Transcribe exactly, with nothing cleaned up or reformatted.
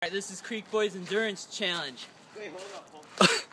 Alright, this is Creek Boys Endurance Challenge. Wait, hold up, hold up.